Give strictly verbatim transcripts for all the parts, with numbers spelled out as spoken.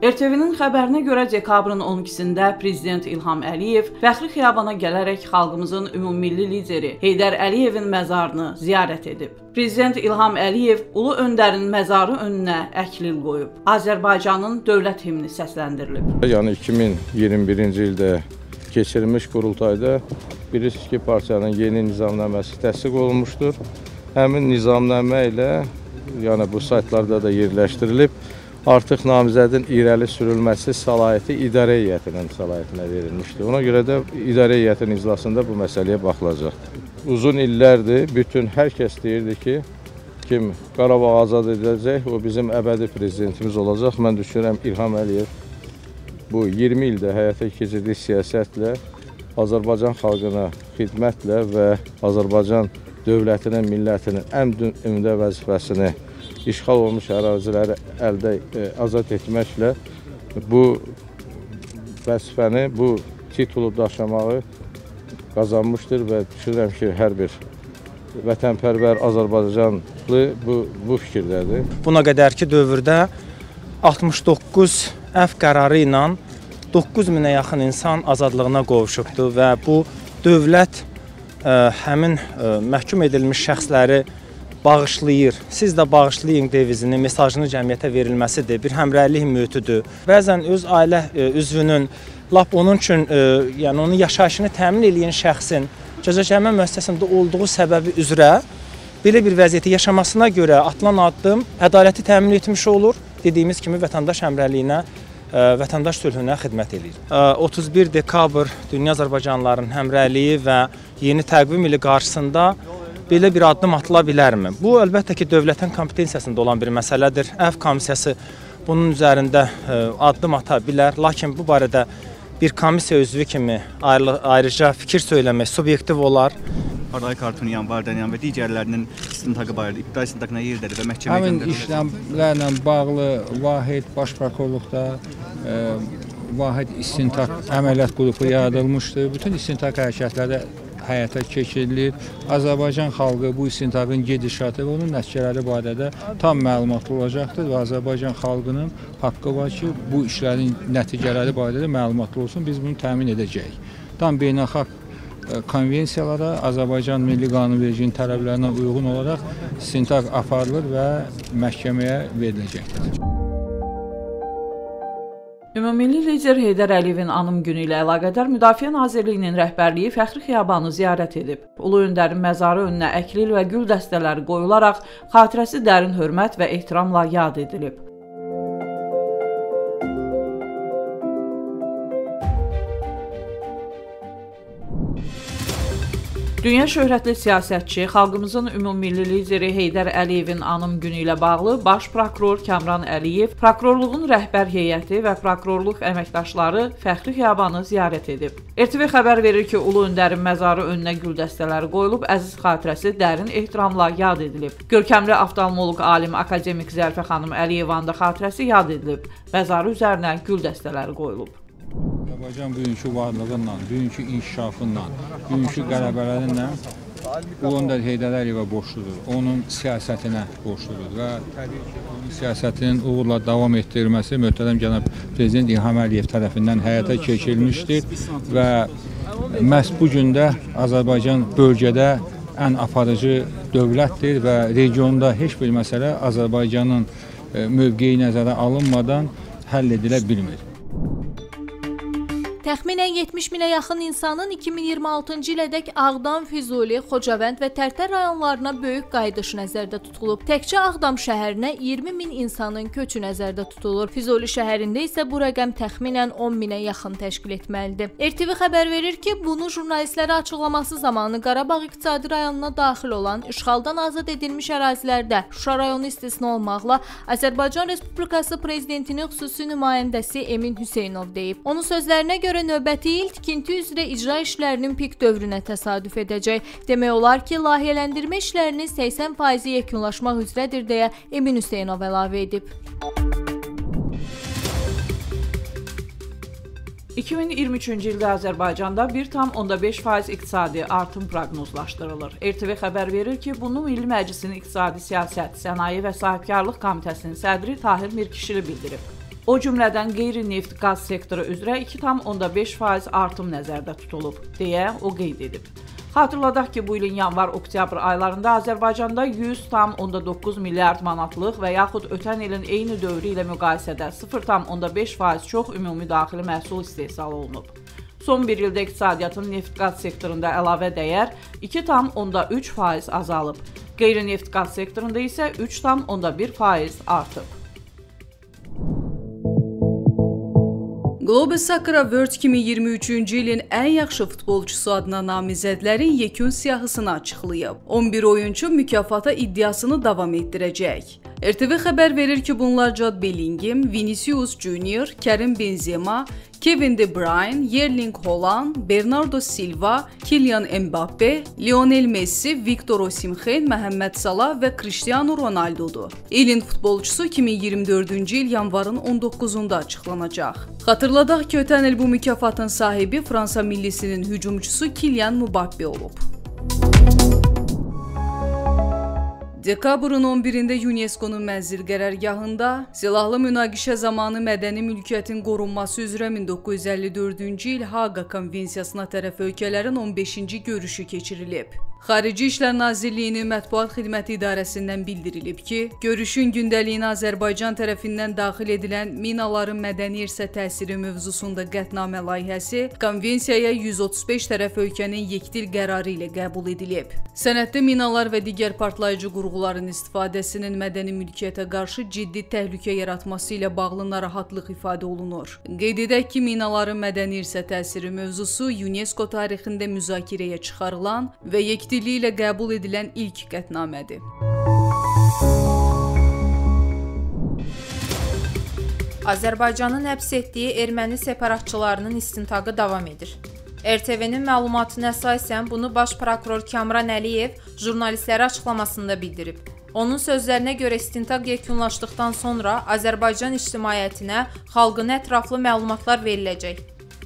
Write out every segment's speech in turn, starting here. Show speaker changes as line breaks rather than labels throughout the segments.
R T V-nin xəbərinə görə dekabrın on ikisində Prezident İlham Əliyev Fəxri Xiyabana gələrək xalqımızın ümummilli lideri Heydər Əliyevin məzarını ziyarət edib. Prezident İlham Əliyev Ulu Öndərin məzarı önünə əklil qoyub. Azərbaycanın dövlət himni səsləndirilib.
Yəni iki min iyirmi birinci ildə keçirilmiş qurultayda bilirsiniz ki, partiyanın yeni nizamnaməsi təsdiq olunmuşdur. Həmin nizamnamə ilə yəni bu saytlarda da yerləşdirilib. Artıq namizədin irəli sürülməsi səlahiyyəti idarə heyətinin səlahiyyətinə verilmişdir. Ona görə də idarə heyətinin iclasında bu məsələyə baxılacaqdır. Uzun illərdir bütün hər kəs deyirdi ki, kim Qarabağ azad ediləcək, o bizim əbədi prezidentimiz olacaq. Mən düşünürəm İlham Əliyev bu iyirmi ildə həyata keçirdiyi siyasətlə, Azərbaycan xalqına xidmətlə və Azərbaycan dövlətinin, millətinin ən ümdə vəzifəsini işğal olmuş əraziləri əldə e, azad etməklə bu vəzifəni, bu titulu daşımağı qazanmışdır və düşünürəm ki, hər bir vətənpərvər Azərbaycanlı bu, bu fikirdədir.
Buna qədərki dövrdə altmış doqquz əfv qərarı ilə doqquz minə yaxın insan azadlığına qovuşubdur və bu dövlət ə, həmin ə, məhkum edilmiş şəxsləri bağışlayır. Siz də bağışlayın devizini, mesajını cəmiyyətə verilməsidir. Bir həmrəylik mühitidir. Bəzən öz ailə ə, üzvünün, lap onun üçün, ə, yəni onun yaşayışını təmin edən şəxsin cəzaçəkmə müəssisəsində olduğu səbəbi üzrə belə bir vəziyyəti yaşamasına görə atılan addım ədaləti təmin etmiş olur. Dediyimiz kimi vətəndaş həmrəyliyinə, ə, vətəndaş sülhünə xidmət edir. Ə, otuz bir dekabr Dünya Azərbaycanlıların həmrəyliyi və yeni təqvim ili qarşısında belə bir addım atıla bilərmi? Bu, əlbəttə ki, dövlətin kompetensiyasında olan bir məsələdir. Əfv komissiyası bunun üzərində ə, addım ata bilər. Lakin bu barədə bir komissiya üzvü kimi ayrı, ayrıca fikir söyləmək subyektiv olar.
Aray Kartunyan, Vardanyan və digərlərinin istintaqı barədə ibtidai istintaqına yerdədir və məhkəməyə göndərilir.
Həmin işlemlərlə bağlı Vahid Baş Prokurorluqda ə, Vahid İstintaq əməliyyat qrupu yaradılmışdır. Bütün istintaq hərəkətləri həyata keçirilir. Azərbaycan xalqı bu istintaqın gedişatı və onun nəticələri barədə tam məlumatlı olacaqdır və Azərbaycan xalqının haqqı var ki, bu işlərin nəticələri barədə məlumatlı olsun, biz bunu təmin edəcəyik. Tam beynəlxalq konvensiyalara, Azərbaycan Milli Qanunvericiliyin tələblərinə uyğun olaraq istintaq aparılır və məhkəməyə veriləcəkdir.
Ümummilli lider Heydər Əliyevin anım günü ilə əlaqədar Müdafiə Nazirliyinin rəhbərliyi Fəxri Xiyabanı ziyarət edib. Ulu Öndərin məzarı önünə əklil və gül dəstələri qoyularaq xatirəsi dərin hörmət və ehtiramla yad edilib. Dünya şöhrətli siyasətçi, xalqımızın ümummilli lideri Heydər Əliyevin anım günü ilə bağlı Baş Prokuror Kamran Əliyev, prokurorluğun rəhbər heyəti və prokurorluq əməkdaşları Fəxri Xiyabanı ziyarət edib. R T V xəbər verir ki, Ulu Öndərin məzarı önünə gül dəstələri qoyulub, əziz xatirəsi dərin ehtiramla yad edilib. Görkəmli oftalmoloq alim akademik Zərfə xanım Əliyevanın da xatirəsi yad edilib. Məzarı üzərinə gül dəstələri qoyulub.
Azərbaycan bugünkü varlığıyla, bugünkü inkişafıyla, bugünkü qələbələrinlə Ulu Öndər Heydər Əliyevə borcludur. Onun siyasətinə borcludur və təbii ki, onun siyasətinin uğurla davam etdirilməsi möhtərəm cənab Prezident İlham Əliyev tərəfindən həyata keçirilmişdir və məhz bu gün də Azərbaycan bölgədə ən aparıcı dövlətdir və regionda heç bir məsələ Azərbaycanın mövqeyi nəzərə alınmadan həll edilə bilmir.
Təxminən yetmiş minə yaxın insanın iki min iyirmi altıncı ilədək Ağdam, Füzuli, Xocavənd və Tərtər rayonlarına böyük qayıdış nəzərdə tutulub. Təkcə Ağdam şəhərinə iyirmi min insanın köçü nəzərdə tutulur. Füzuli şəhərində isə bu rəqəm təxminən on minə yaxın təşkil etməlidir. R T V xəbər verir ki, bunu jurnalistlərə açıqlaması zamanı Qarabağ iqtisadi rayonuna daxil olan işğaldan azad edilmiş ərazilərdə Şuşa rayonu istisna olmaqla Azərbaycan Respublikası Prezidentinin xüsusi nümayəndəsi Emin Hüseynov deyib. Onun sözlərinə görə növbəti il tikinti üzrə icra işlərinin pik dövrünə təsadüf edəcək. Demək olar ki, layihələndirmə işlərinin səksən faizi yekunlaşmaq üzrədir deyə Emin Hüseynov əlavə edib.
iki min iyirmi üçüncü ildə Azərbaycanda bir tam onda beş faiz iqtisadi artım proqnozlaşdırılır. R T V xəbər verir ki, bunu Milli Məclisin İqtisadi Siyasət, Sənaye və Sahibkarlıq Komitəsinin sədri Tahir Mirkişili bildirib. O cümlədən qeyri-neft qaz sektoru üzrə iki tam onda beş faiz artım nəzərdə tutulub, deyə o qeyd edib. Xatırladaq ki, bu ilin yanvar-oktyabr aylarında Azərbaycanda yüz tam onda doqquz milyard manatlıq və yaxud ötən ilin eyni dövrü ilə müqayisədə sıfır tam onda beş faiz çox ümumi daxili məhsul istehsal olunub. Son bir ildə iqtisadiyyatın neft-qaz sektorunda əlavə dəyər iki tam onda üç faiz azalıb. Qeyri-neft qaz sektorunda isə üç tam onda bir faiz artıb.
Globus Soccer Award iki min iyirmi üçüncü ilin ən yaxşı futbolçusu adına namizədlərin yekun siyahısını açıqlayıb. on bir oyuncu mükafata iddiasını davam etdirəcək. R T V xəbər verir ki, bunlar Jude Bellingham, Vinicius Junior, Karim Benzema, Kevin De Bruyne, Erling Haaland, Bernardo Silva, Kylian Mbappe, Lionel Messi, Victor Osimhen, Məhəmməd Salah və Cristiano Ronaldo'dur. İlin futbolçusu iki min iyirmi dördüncü il yanvarın on doqquzunda açıqlanacaq. Xatırladaq ki, ötən il bu mükafatın sahibi Fransa millisinin hücumçusu Kylian Mbappe olub. Dekabrın on birində UNESCO-nun mənzil qərargahında silahlı münaqişə zamanı mədəni mülkiyyətin qorunması üzrə min doqquz yüz əlli dördüncü il Haaqa Konvensiyasına tərəf ölkələrin on beşinci görüşü keçirilib. Xarici İşlər Nazirliyinin Mətbuat Xidməti İdarəsindən bildirilib ki, görüşün gündəliyinə Azərbaycan tərəfindən daxil edilən minaların mədəni irsə təsiri mövzusunda qətnamə layihəsi konvensiyaya yüz otuz beş tərəf ölkənin yekdil qərarı ilə qəbul edilib. Sənəddə minalar və digər partlayıcı qurğuların istifadəsinin mədəni mülkiyyətə qarşı ciddi təhlükə yaratması ilə bağlı narahatlıq ifadə olunur. Qeyd edək ki, minaların mədəni irsə təsiri mövzusu UNESCO tarixində müzakirəyə çıxarılan və yekdil dili ilə qəbul edilən ilk qətnamədir.
Azərbaycanın həbs etdiyi erməni separatçılarının istintaqı davam edir. R T V-nin məlumatına əsasən bunu baş prokuror Kamran Əliyev jurnalistlərə açıqlamasında bildirib. Onun sözlərinə görə istintaq yekunlaşdıqdan sonra Azərbaycan ictimaiyyətinə xalqına ətraflı məlumatlar veriləcək.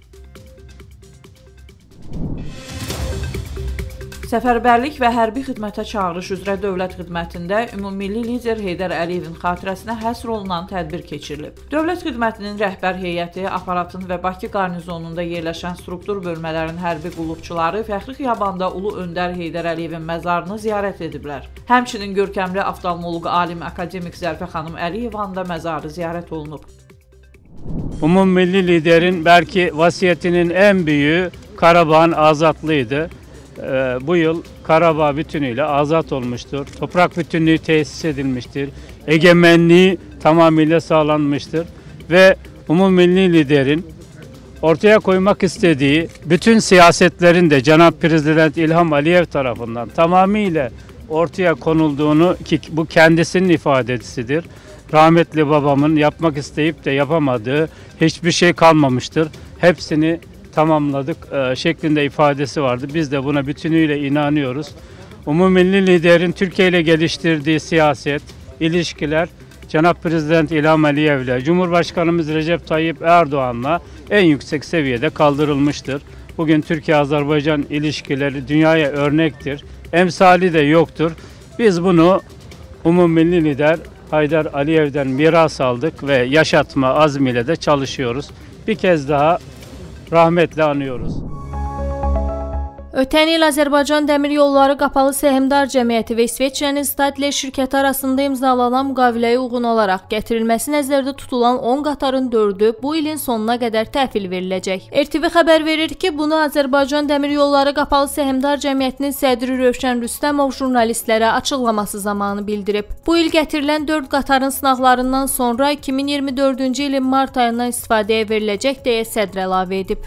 Səfərbərlik və hərbi xidmətə çağırış üzrə dövlət xidmətində ümummilli lider Heydər Əliyevin xatirəsinə həsr olunan tədbir keçirilib. Dövlət xidmətinin rəhbər heyəti, aparatın və Bakı qarnizonunda yerləşən struktur bölmələrin hərbi qulluqçuları Fəxri Xiyabanda Ulu Öndər Heydər Əliyevin məzarını ziyarət ediblər. Həmçinin görkəmli oftalmoloq alim akademik Zərfə xanım Əliyevanın da məzarı ziyarət olunub.
Ümummilli liderin belki vasiyetinin en büyüğü Karabağ'ın azatlığıydı. Ee, bu yıl Karabağ bütünüyle azat olmuştur. Toprak bütünlüğü tesis edilmiştir. Egemenliği tamamıyla sağlanmıştır. Ve umummilli liderin ortaya koymak istediği bütün siyasetlerin de Cenab-ı Prezident İlham Aliyev tarafından tamamıyla ortaya konulduğunu, ki bu kendisinin ifadesidir. Rahmetli babamın yapmak isteyip de yapamadığı hiçbir şey kalmamıştır. Hepsini tamamladık e, şeklinde ifadesi vardı. Biz de buna bütünüyle inanıyoruz. Umummilli liderin Türkiye ile geliştirdiği siyaset, ilişkiler Cenab-ı Prezident İlham Aliyev ile Cumhurbaşkanımız Recep Tayyip Erdoğan'la en yüksek seviyede kaldırılmıştır. Bugün Türkiye-Azerbaycan ilişkileri dünyaya örnektir. Emsali de yoktur. Biz bunu umummilli lider Heydər Aliyev'den miras aldık ve yaşatma azmiyle de çalışıyoruz. Bir kez daha rahmetle anıyoruz.
Ötən il Azərbaycan Dəmir Yolları Qapalı Səhmdar Cəmiyyəti və İsveçrənin Stadler şirkəti arasında imzalanan müqaviləyə uyğun olaraq gətirilməsi nəzərdə tutulan on qatarın dördü bu ilin sonuna qədər təhvil veriləcək. R T V xəbər verir ki, bunu Azərbaycan Dəmir Yolları Qapalı Səhmdar Cəmiyyətinin sədri Rövşən Rüstəmov jurnalistlərə açıqlaması zamanı bildirib. Bu il gətirilən dörd qatarın sınaqlarından sonra iki min iyirmi dördüncü ilin mart ayından istifadəyə veriləcək deyə sədr əlavə edib.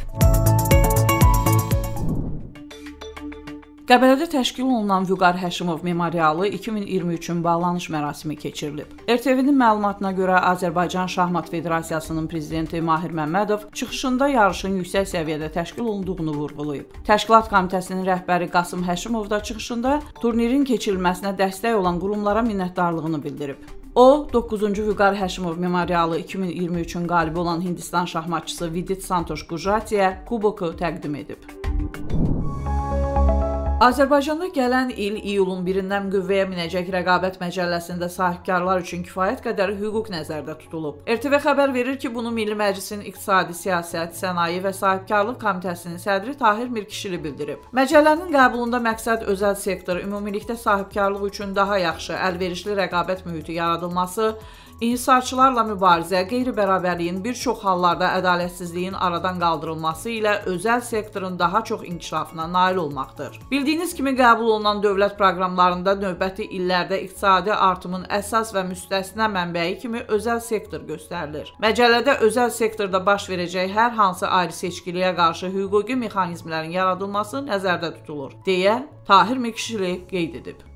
Qəbələdə təşkil olunan Vüqar Həşimov memorialı iki min iyirmi üçün bağlanış mərasimi keçirilib. R T V-nin məlumatına görə Azərbaycan Şahmat Federasiyasının prezidenti Mahir Məmmədov çıxışında yarışın yüksək səviyyədə təşkil olunduğunu vurğulayıb. Təşkilat komitəsinin rəhbəri Qasım Həşimov da çıxışında turnirin keçirilməsinə dəstək olan qurumlara minnətdarlığını bildirib. O, doqquzuncu Vüqar Həşimov memorialı iki min iyirmi üçün qalibi olan Hindistan şahmatçısı Vidit Santosh Gujratiyə kuboku təqdim edib. Azərbaycanda gələn il iyulun birindən qüvvəyə minəcək rəqabət məcəlləsində sahibkarlar üçün kifayət qədər hüquq nəzərdə tutulub. R T V xəbər verir ki, bunu Milli Məclisin İqtisadi Siyasət, Sənaye və Sahibkarlıq Komitəsinin sədri Tahir Mirkişili bildirib. Məcəllənin qəbulunda məqsəd özəl sektor, ümumilikdə sahibkarlıq üçün daha yaxşı, əlverişli rəqabət mühiti yaradılması, İnhisarçılarla mübarizə, qeyri-bərabərliyin bir çox hallarda ədalətsizliyin aradan qaldırılması ilə özəl sektorun daha çox inkişafına nail olmaqdır. Bildiyiniz kimi qəbul olunan dövlət proqramlarında növbəti illərdə iqtisadi artımın əsas və müstəsna mənbəyi kimi özəl sektor göstərilir. Məcəllədə özəl sektorda baş verəcək hər hansı ayrı-seçkiliyə qarşı hüquqi mexanizmlərin yaradılması nəzərdə tutulur, deyə Tahir Mirkişili qeyd edib.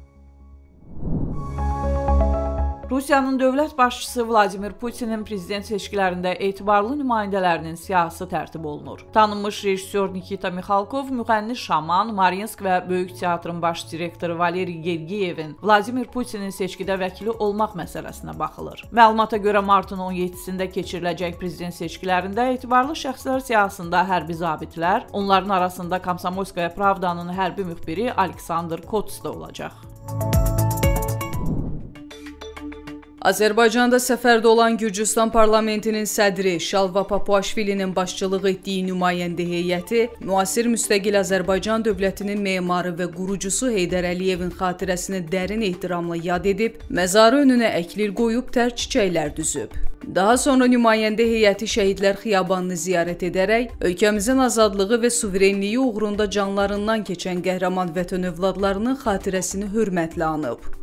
Rusiyanın dövlət başçısı Vladimir Putinin prezident seçkilərində etibarlı nümayəndələrinin siyahısı tərtib olunur. Tanınmış rejissor Nikita Mixalkov, müğənni Şaman, Marinsk və Böyük Teatrın baş direktoru Valeri Gergiyevin Vladimir Putinin seçkidə vəkili olmaq məsələsinə baxılır. Məlumata görə martın on yeddisində keçiriləcək prezident seçkilərində etibarlı şəxslər siyahısında hərbi zabitlər, onların arasında Komsomolskaya Pravdanın hərbi müxbiri Aleksandr Kots da olacaq.
Azərbaycanda səfərdə olan Gürcüstan parlamentinin sədri Şalva Papuaşvilinin başçılıq etdiyi nümayəndə heyəti müasir müstəqil Azərbaycan dövlətinin memarı və qurucusu Heydər Əliyevin xatirəsini dərin ehtiramla yad edib, məzarı önünə əklir qoyub tər çiçəklər düzüb. Daha sonra nümayəndə heyəti Şəhidlər Xiyabanını ziyarət edərək, ölkəmizin azadlığı və suverenliyi uğrunda canlarından keçən qəhrəman vətən övladlarının xatirəsini hörmətlə anıb.